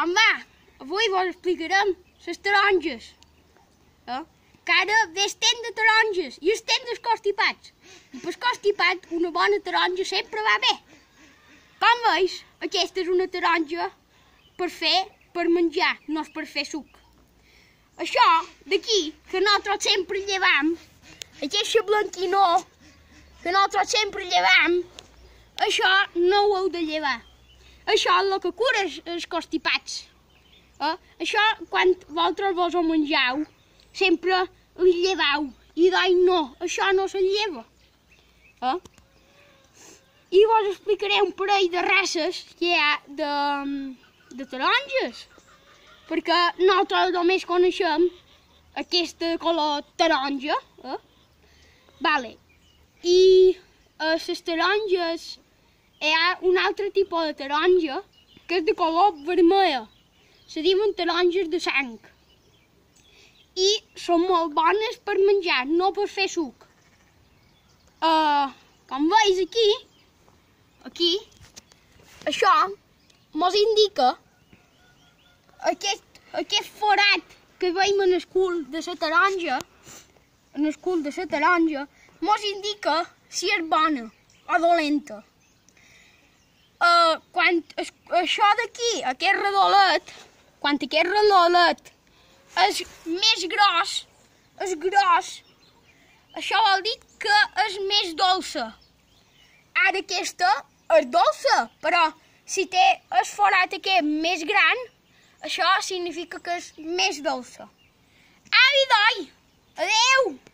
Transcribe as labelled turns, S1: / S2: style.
S1: Com va? Avui vos explicarem les taronges. Que ara ve el temps de taronges i el temps dels constipats. I per constipat una bona taronja sempre va bé. Com veus, aquesta és una taronja per menjar, no és per fer suc. Això d'aquí, que nosaltres sempre llevam, aquesta blanquinor que nosaltres sempre llevam, això no ho heu de llevar. Això és el que cura els constipats. Això, quan vosaltres vos ho mengeu, sempre el lleveu. I d'ahir no, això no se lleva. I vos explicaré un parell de races que hi ha de taronges. Perquè nosaltres només coneixem aquesta color taronja. Vale. I a les taronges hi ha un altre tipus de taronja que és de color vermella. Se diuen taronges de sang. I són molt bones per menjar, no per fer suc. Com veus aquí, això mos indica aquest forat que veiem en el cul de la taronja, mos indica si és bona o dolenta. Quan això d'aquí, aquest redolet, és més gros, això vol dir que és més dolça. Ara aquesta és dolça, però si té el forat aquest més gran, això significa que és més dolça. Au, idoi! Adeu!